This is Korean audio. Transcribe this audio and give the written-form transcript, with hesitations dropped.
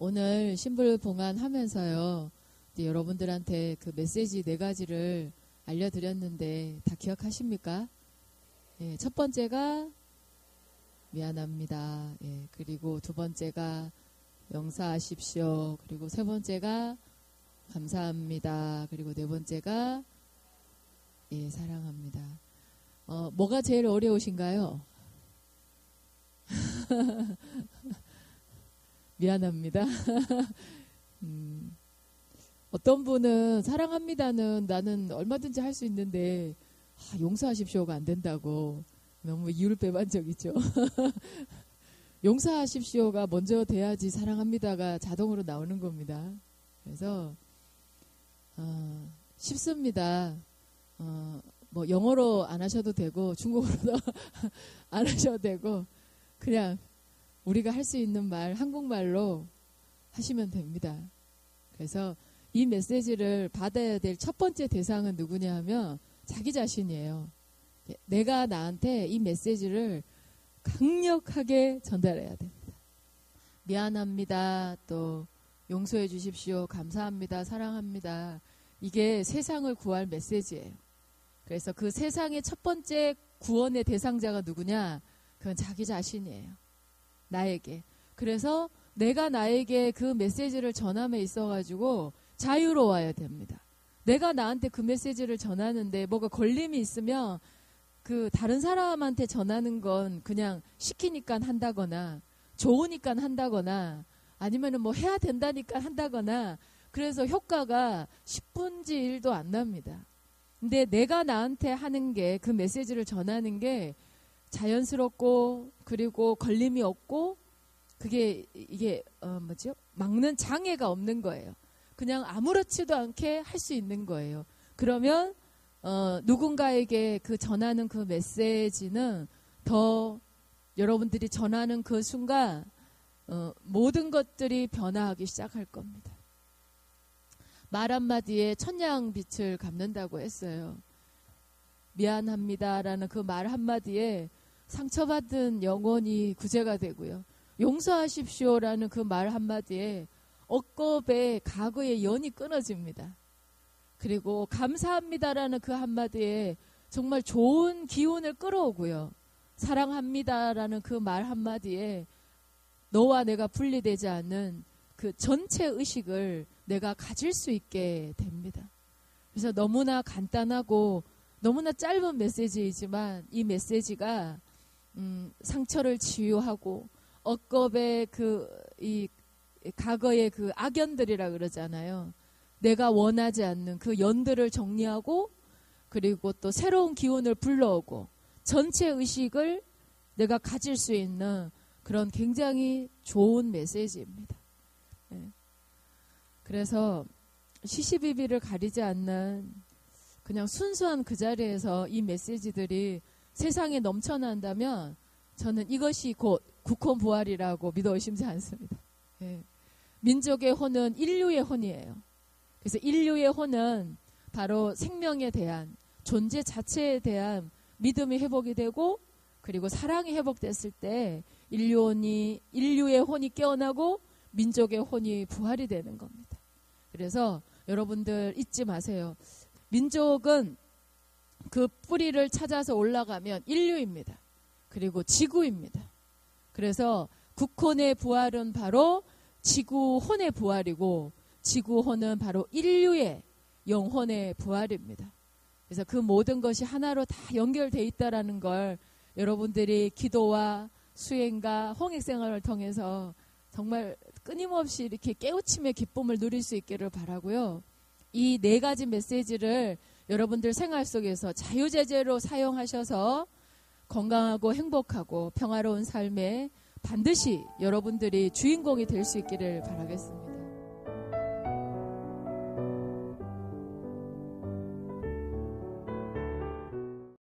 오늘 신불 봉안하면서요, 여러분들한테 그 메시지 4가지를 알려드렸는데 다 기억하십니까? 예, 첫 번째가 미안합니다. 예, 그리고 두 번째가 용서하십시오. 그리고 세 번째가 감사합니다. 그리고 네 번째가 예, 사랑합니다. 뭐가 제일 어려우신가요? 미안합니다. 어떤 분은 사랑합니다는 나는 얼마든지 할 수 있는데 용서하십시오가 안 된다고 너무 이유를 빼본 적 있죠. 용서하십시오가 먼저 돼야지 사랑합니다가 자동으로 나오는 겁니다. 그래서 쉽습니다. 뭐 영어로 안 하셔도 되고 중국어로도 안 하셔도 되고 그냥 우리가 할 수 있는 말 한국말로 하시면 됩니다. 그래서 이 메시지를 받아야 될 첫 번째 대상은 누구냐 하면 자기 자신이에요. 내가 나한테 이 메시지를 강력하게 전달해야 됩니다. 미안합니다. 또 용서해 주십시오. 감사합니다. 사랑합니다. 이게 세상을 구할 메시지예요. 그래서 그 세상의 첫 번째 구원의 대상자가 누구냐? 그건 자기 자신이에요. 나에게. 그래서 내가 나에게 그 메시지를 전함에 있어가지고 자유로워야 됩니다. 내가 나한테 그 메시지를 전하는데 뭐가 걸림이 있으면 그 다른 사람한테 전하는 건 그냥 시키니까 한다거나 좋으니까 한다거나 아니면은 뭐 해야 된다니까 한다거나 그래서 효과가 10분지 1도 안 납니다. 근데 내가 나한테 하는 게 그 메시지를 전하는 게 자연스럽고 그리고 걸림이 없고 그게 이게 뭐죠? 막는 장애가 없는 거예요. 그냥 아무렇지도 않게 할 수 있는 거예요. 그러면 누군가에게 그 전하는 그 메시지는 더 여러분들이 전하는 그 순간 모든 것들이 변화하기 시작할 겁니다. 말 한마디에 천냥빛을 갚는다고 했어요. 미안합니다라는 그 말 한마디에 상처받은 영혼이 구제가 되고요. 용서하십시오라는 그 말 한마디에 억겁의 과거의 연이 끊어집니다. 그리고 감사합니다라는 그 한마디에 정말 좋은 기운을 끌어오고요. 사랑합니다라는 그 말 한마디에 너와 내가 분리되지 않는 그 전체 의식을 내가 가질 수 있게 됩니다. 그래서 너무나 간단하고 너무나 짧은 메시지이지만 이 메시지가 상처를 치유하고 억겁의 이 과거의 그 악연들이라 그러잖아요. 내가 원하지 않는 그 연들을 정리하고 그리고 또 새로운 기운을 불러오고 전체 의식을 내가 가질 수 있는 그런 굉장히 좋은 메시지입니다. 네. 그래서 시시비비를 가리지 않는 그냥 순수한 그 자리에서 이 메시지들이 세상에 넘쳐난다면 저는 이것이 곧 국혼부활이라고 믿어 의심치 않습니다. 네. 민족의 혼은 인류의 혼이에요. 그래서 인류의 혼은 바로 생명에 대한 존재 자체에 대한 믿음이 회복이 되고 그리고 사랑이 회복됐을 때 인류의 혼이 깨어나고 민족의 혼이 부활이 되는 겁니다. 그래서 여러분들 잊지 마세요. 민족은 그 뿌리를 찾아서 올라가면 인류입니다. 그리고 지구입니다. 그래서 국혼의 부활은 바로 지구혼의 부활이고 지구혼은 바로 인류의 영혼의 부활입니다. 그래서 그 모든 것이 하나로 다 연결되어 있다는 걸 여러분들이 기도와 수행과 홍익생활을 통해서 정말 끊임없이 이렇게 깨우침의 기쁨을 누릴 수 있기를 바라고요. 이 4가지 메시지를 여러분들 생활 속에서 자유제재로 사용하셔서 건강하고 행복하고 평화로운 삶에 반드시 여러분들이 주인공이 될 수 있기를 바라겠습니다.